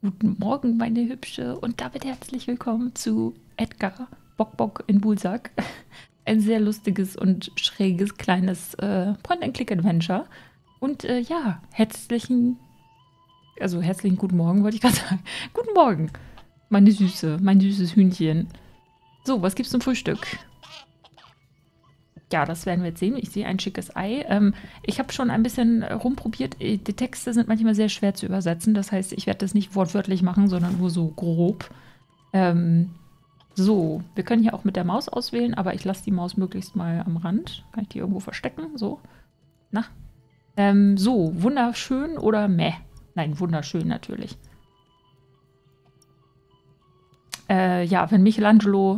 Guten Morgen, meine Hübsche, und damit herzlich willkommen zu Edgar Bock Bock in Bulsack. Ein sehr lustiges und schräges kleines Point-and-Click-Adventure. Und ja, herzlichen guten Morgen, wollte ich gerade sagen. Guten Morgen, meine Süße, mein süßes Hühnchen. So, was gibt's zum Frühstück? Ja, das werden wir jetzt sehen. Ich sehe ein schickes Ei. Ich habe schon ein bisschen rumprobiert. Die Texte sind manchmal sehr schwer zu übersetzen. Das heißt, ich werde das nicht wortwörtlich machen, sondern nur so grob. So, wir können hier auch mit der Maus auswählen, aber ich lasse die Maus möglichst mal am Rand. Kann ich die irgendwo verstecken? So. Na? So, wunderschön oder meh? Nein, wunderschön natürlich. Ja, wenn Michelangelo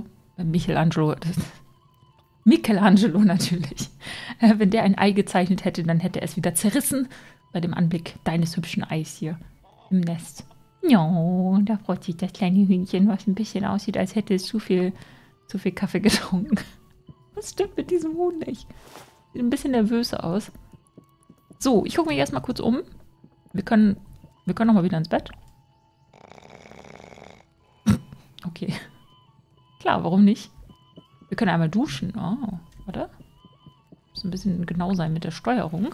natürlich. Wenn der ein Ei gezeichnet hätte, dann hätte er es wieder zerrissen bei dem Anblick deines hübschen Eis hier im Nest. Ja, da freut sich das kleine Hühnchen, was ein bisschen aussieht, als hätte es zu viel Kaffee getrunken. Was stimmt mit diesem Huhn nicht? Sieht ein bisschen nervös aus. So, ich gucke mich erstmal kurz um. Wir können noch mal wieder ins Bett. Okay. Klar, warum nicht? Wir können einmal duschen. Oh, warte. Muss ein bisschen genau sein mit der Steuerung.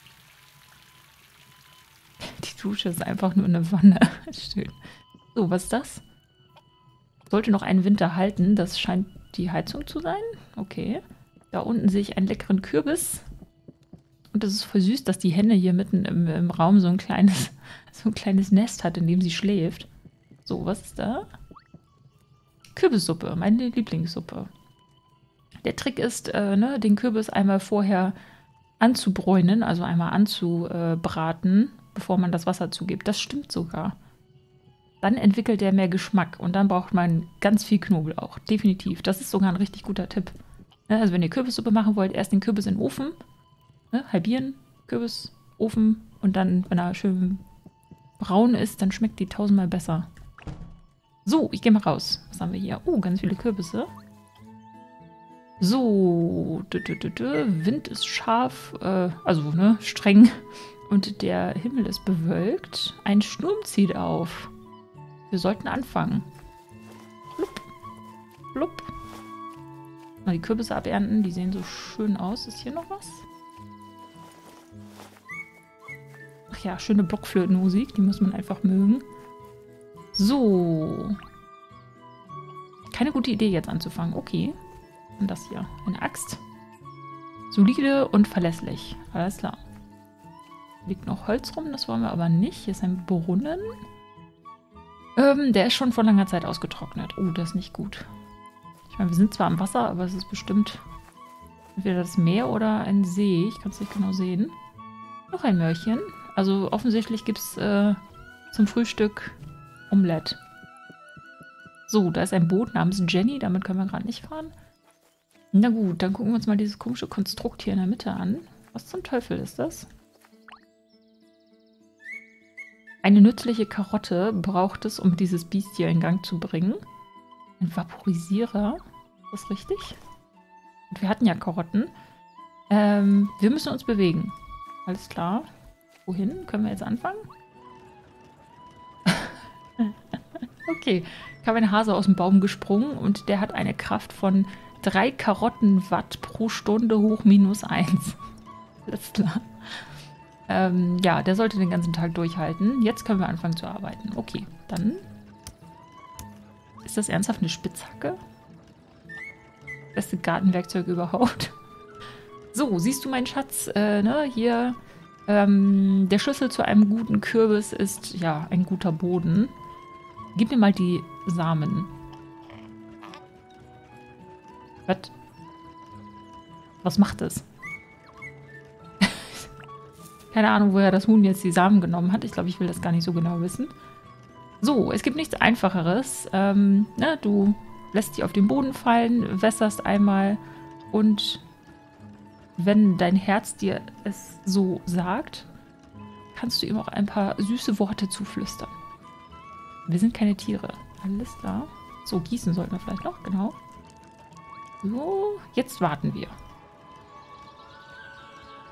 Die Dusche ist einfach nur eine Wanne. Schön. So, was ist das? Sollte noch einen Winter halten. Das scheint die Heizung zu sein. Okay. Da unten sehe ich einen leckeren Kürbis. Und das ist voll süß, dass die Henne hier mitten im Raum so ein kleines Nest hat, in dem sie schläft. So, was ist da? Kürbissuppe, meine Lieblingssuppe. Der Trick ist, den Kürbis einmal vorher anzubräunen, also einmal anzubraten, bevor man das Wasser zugibt. Das stimmt sogar. Dann entwickelt er mehr Geschmack und dann braucht man ganz viel Knoblauch. Definitiv. Das ist sogar ein richtig guter Tipp. Also wenn ihr Kürbissuppe machen wollt, erst den Kürbis in den Ofen, halbieren, Kürbis, Ofen und dann, wenn er schön braun ist, dann schmeckt die tausendmal besser. So, ich gehe mal raus. Was haben wir hier? Oh, ganz viele Kürbisse. So, Wind ist scharf, streng und der Himmel ist bewölkt. Ein Sturm zieht auf. Wir sollten anfangen. Blub, blub. Mal die Kürbisse abernten, die sehen so schön aus. Ist hier noch was? Ach ja, schöne Blockflötenmusik, die muss man einfach mögen. So. Keine gute Idee jetzt anzufangen. Okay. Und das hier. Eine Axt. Solide und verlässlich. Alles klar. Liegt noch Holz rum, das wollen wir aber nicht. Hier ist ein Brunnen. Der ist schon vor langer Zeit ausgetrocknet. Oh, das ist nicht gut. Ich meine, wir sind zwar am Wasser, aber es ist bestimmt entweder das Meer oder ein See. Ich kann es nicht genau sehen. Noch ein Möhrchen. Also offensichtlich gibt es zum Frühstück Omelette. So, da ist ein Boot namens Jenny. Damit können wir gerade nicht fahren. Na gut, dann gucken wir uns mal dieses komische Konstrukt hier in der Mitte an. Was zum Teufel ist das? Eine nützliche Karotte braucht es, um dieses Biest hier in Gang zu bringen. Ein Vaporisierer. Ist das richtig? Und wir hatten ja Karotten. Wir müssen uns bewegen. Alles klar. Wohin? Können wir jetzt anfangen? Okay. Kam ein Hase aus dem Baum gesprungen und der hat eine Kraft von 3 Karottenwatt pro Stunde hoch -1. Alles klar. Ja, der sollte den ganzen Tag durchhalten. Jetzt können wir anfangen zu arbeiten. Okay, dann... Ist das ernsthaft eine Spitzhacke? Beste Gartenwerkzeug überhaupt. So, siehst du meinen Schatz? Hier... der Schlüssel zu einem guten Kürbis ist, ja, ein guter Boden. Gib mir mal die Samen. Was macht es? Keine Ahnung, woher das Huhn jetzt die Samen genommen hat. Ich glaube, ich will das gar nicht so genau wissen. So, es gibt nichts Einfacheres. Du lässt sie auf den Boden fallen, wässerst einmal und wenn dein Herz dir es so sagt, kannst du ihm auch ein paar süße Worte zuflüstern. Wir sind keine Tiere. Alles klar. So, gießen sollten wir vielleicht noch, genau. So, jetzt warten wir.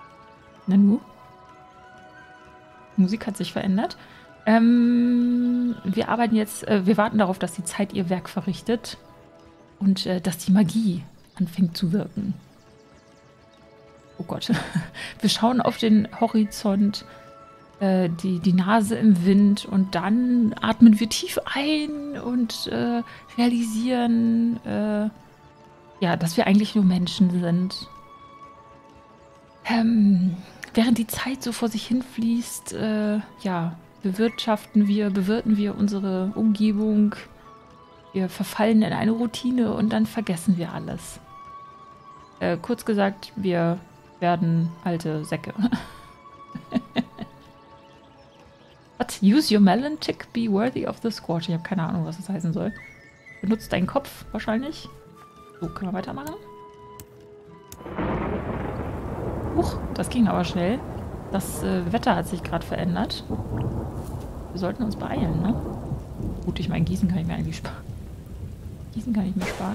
Nanu. Musik hat sich verändert. wir arbeiten jetzt, wir warten darauf, dass die Zeit ihr Werk verrichtet und dass die Magie anfängt zu wirken. Oh Gott. Wir schauen auf den Horizont, die Nase im Wind und dann atmen wir tief ein und realisieren, ja, dass wir eigentlich nur Menschen sind. Während die Zeit so vor sich hinfließt, ja, bewirtschaften wir, bewirten wir unsere Umgebung. Wir verfallen in eine Routine und dann vergessen wir alles. Kurz gesagt, wir werden alte Säcke. What? Use your melon tick, be worthy of the squash. Ich habe keine Ahnung, was das heißen soll. Benutzt deinen Kopf wahrscheinlich. So, können wir weitermachen? Huch, das ging aber schnell. Das Wetter hat sich gerade verändert. Wir sollten uns beeilen, ne? Gut, ich meine, Gießen kann ich mir eigentlich sparen. Gießen kann ich mir sparen.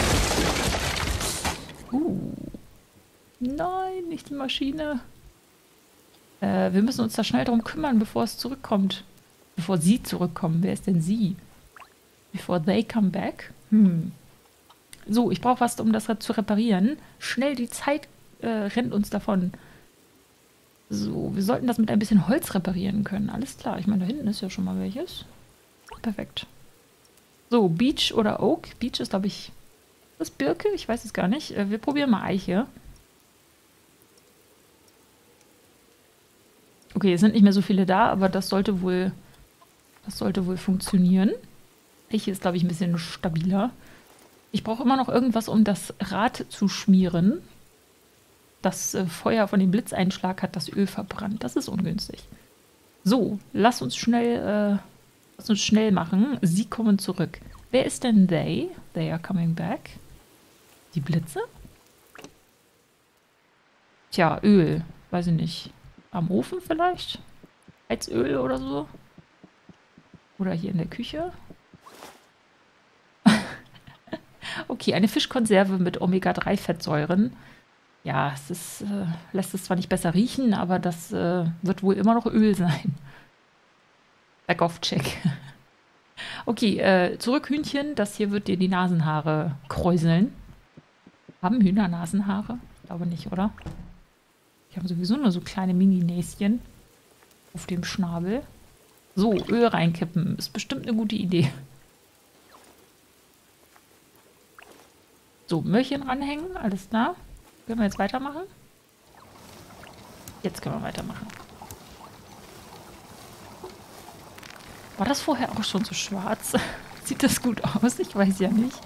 Nein, nicht die Maschine. Wir müssen uns da schnell drum kümmern, bevor es zurückkommt. Bevor sie zurückkommen. Wer ist denn sie? Before they come back? So, ich brauche was, um das zu reparieren. Schnell, die Zeit rennt uns davon. So, wir sollten das mit ein bisschen Holz reparieren können. Alles klar. Ich meine, da hinten ist ja schon mal welches. Perfekt. So, Beech oder Oak. Beech ist, glaube ich, das Birke? Ich weiß es gar nicht. Wir probieren mal Eiche. Okay, es sind nicht mehr so viele da, aber das sollte wohl funktionieren. Eiche ist, glaube ich, ein bisschen stabiler. Ich brauche immer noch irgendwas, um das Rad zu schmieren. Das Feuer von dem Blitzeinschlag hat das Öl verbrannt. Das ist ungünstig. So, lass uns schnell machen. Sie kommen zurück. Wer ist denn they? They are coming back. Die Blitze? Tja, Öl. Weiß ich nicht. Am Ofen vielleicht? Heizöl oder so? Oder hier in der Küche? Okay, eine Fischkonserve mit Omega-3-Fettsäuren. Ja, es ist, lässt es zwar nicht besser riechen, aber das wird wohl immer noch Öl sein. Back-off-Check. Okay, zurück Hühnchen. Das hier wird dir die Nasenhaare kräuseln. Haben Hühner Nasenhaare? Ich glaube nicht, oder? Die haben sowieso nur so kleine Mini-Näschen auf dem Schnabel. So, Öl reinkippen. Ist bestimmt eine gute Idee. So, Möhrchen ranhängen. Alles klar. Können wir jetzt weitermachen? Jetzt können wir weitermachen. War das vorher auch schon so schwarz? Sieht das gut aus? Ich weiß ja nicht.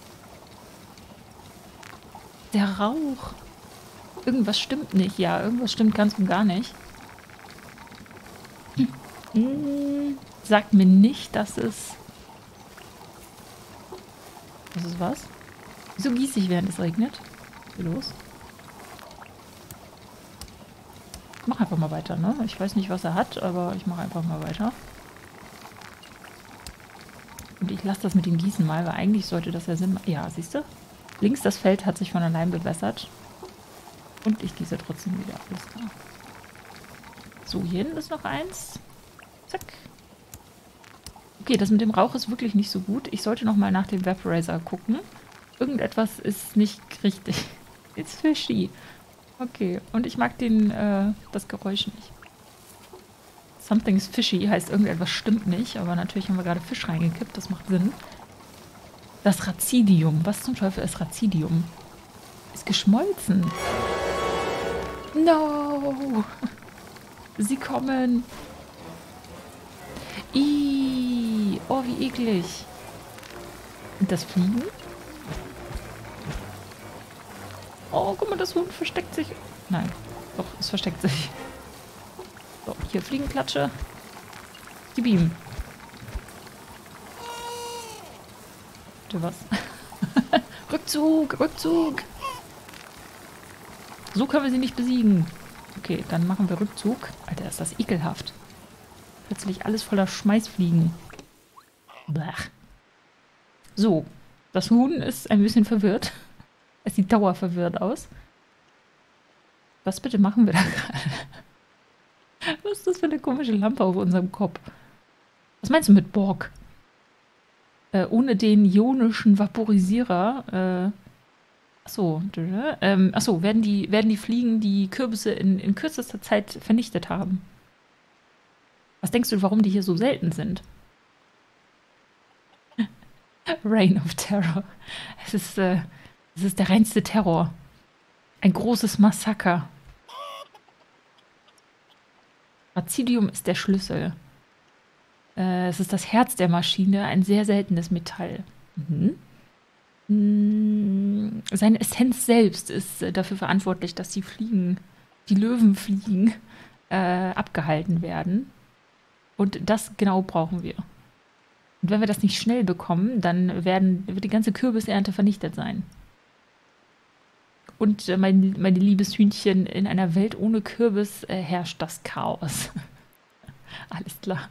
Der Rauch. Irgendwas stimmt nicht. Ja, irgendwas stimmt ganz und gar nicht. Sagt mir nicht, dass es... Das ist was? Wieso gieße ich, während es regnet? Was ist hier los? Ich mach einfach mal weiter, ne? Ich weiß nicht, was er hat, aber ich mache einfach mal weiter. Und ich lasse das mit dem Gießen mal, weil eigentlich sollte das ja Sinn machen. Ja, siehst du? Links das Feld hat sich von allein bewässert. Und ich gieße trotzdem wieder. Alles klar. So, hier hinten ist noch eins. Zack. Okay, das mit dem Rauch ist wirklich nicht so gut. Ich sollte noch mal nach dem Vaporizer gucken. Irgendetwas ist nicht richtig. It's fishy. Okay, und ich mag das Geräusch nicht. Something's fishy heißt, irgendetwas stimmt nicht. Aber natürlich haben wir gerade Fisch reingekippt. Das macht Sinn. Das Razidium. Was zum Teufel ist Razidium? Ist geschmolzen. No! Sie kommen. Ih, oh, wie eklig. Und das Fliegen? Oh, guck mal, das Huhn versteckt sich. Nein, doch, es versteckt sich. So, hier Fliegenklatsche. Gib ihm. Bitte was? Rückzug, Rückzug. So können wir sie nicht besiegen. Okay, dann machen wir Rückzug. Alter, ist das ekelhaft. Plötzlich alles voller Schmeißfliegen. Blech. So, das Huhn ist ein bisschen verwirrt. Es sieht dauerverwirrt aus. Was bitte machen wir da gerade? Was ist das für eine komische Lampe auf unserem Kopf? Was meinst du mit Borg? Ohne den ionischen Vaporisierer, achso, werden die Fliegen die Kürbisse in kürzester Zeit vernichtet haben. Was denkst du, warum die hier so selten sind? Reign of Terror. Es ist der reinste Terror. Ein großes Massaker. Razidium ist der Schlüssel. Es ist das Herz der Maschine, ein sehr seltenes Metall. Seine Essenz selbst ist dafür verantwortlich, dass die Löwenfliegen, abgehalten werden. Und das genau brauchen wir. Und wenn wir das nicht schnell bekommen, dann wird die ganze Kürbisernte vernichtet sein. Und meine liebes Hühnchen, in einer Welt ohne Kürbis herrscht das Chaos. Alles klar.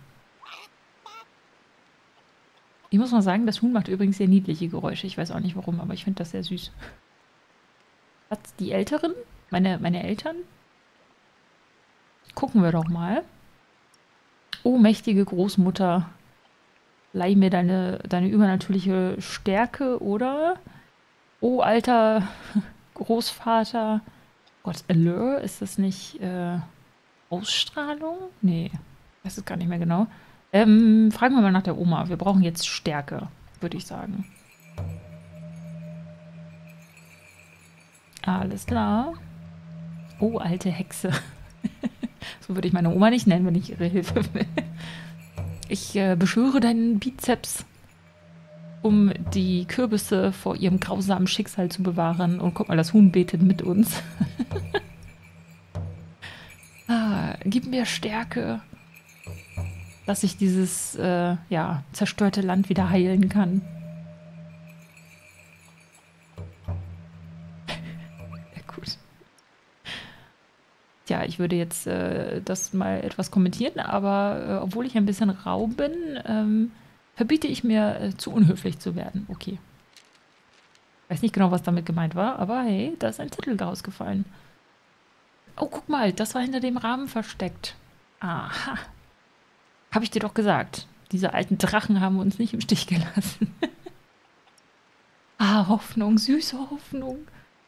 Ich muss mal sagen, das Huhn macht übrigens sehr niedliche Geräusche. Ich weiß auch nicht warum, aber ich finde das sehr süß. Was, die Älteren? Meine Eltern? Gucken wir doch mal. Oh, mächtige Großmutter. Leih mir deine übernatürliche Stärke, oder? Oh, alter Großvater. Gott, Allure? Ist das nicht Ausstrahlung? Nee, weiß es gar nicht mehr genau. Fragen wir mal nach der Oma. Wir brauchen jetzt Stärke, würde ich sagen. Alles klar. Oh, alte Hexe. So würde ich meine Oma nicht nennen, wenn ich ihre Hilfe will. Ich beschwöre deinen Bizeps, um die Kürbisse vor ihrem grausamen Schicksal zu bewahren. Und guck mal, das Huhn betet mit uns. Gib mir Stärke, dass ich dieses zerstörte Land wieder heilen kann. Ja, gut. Tja, ich würde jetzt das mal etwas kommentieren, aber obwohl ich ein bisschen rau bin, verbiete ich mir, zu unhöflich zu werden. Okay. Weiß nicht genau, was damit gemeint war, aber hey, da ist ein Zettel rausgefallen. Oh, guck mal, das war hinter dem Rahmen versteckt. Aha. Habe ich dir doch gesagt. Diese alten Drachen haben uns nicht im Stich gelassen. Hoffnung, süße Hoffnung.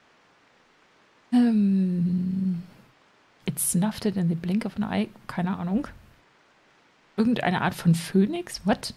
It's snuffed it in the blink of an eye. Keine Ahnung. Irgendeine Art von Phönix? What?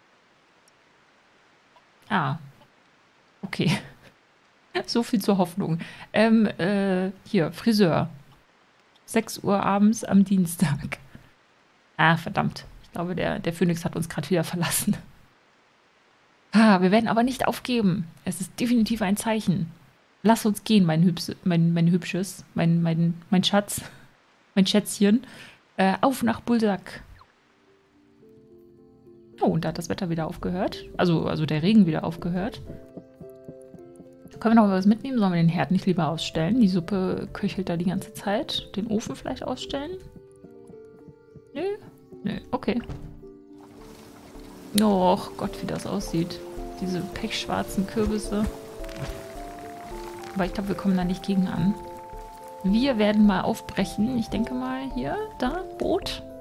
Okay. So viel zur Hoffnung. Hier, Friseur. 6 Uhr abends am Dienstag. Verdammt. Ich glaube, der Phönix hat uns gerade wieder verlassen. Wir werden aber nicht aufgeben. Es ist definitiv ein Zeichen. Lass uns gehen, mein Hübsches, mein Schatz, mein Schätzchen. Auf nach Bulsak. Oh, und da hat das Wetter wieder aufgehört. Also der Regen wieder aufgehört. Können wir noch was mitnehmen? Sollen wir den Herd nicht lieber ausstellen? Die Suppe köchelt da die ganze Zeit. Den Ofen vielleicht ausstellen? Nö. Nö, okay. Och Gott, wie das aussieht. Diese pechschwarzen Kürbisse. Aber ich glaube, wir kommen da nicht gegen an. Wir werden mal aufbrechen. Ich denke mal hier, da, Boot.